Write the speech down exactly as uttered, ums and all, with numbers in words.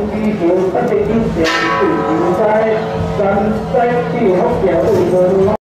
chi chiều tất nhiên tiền tự chịu sai cần tay chỉ hốc kẹo tự vừa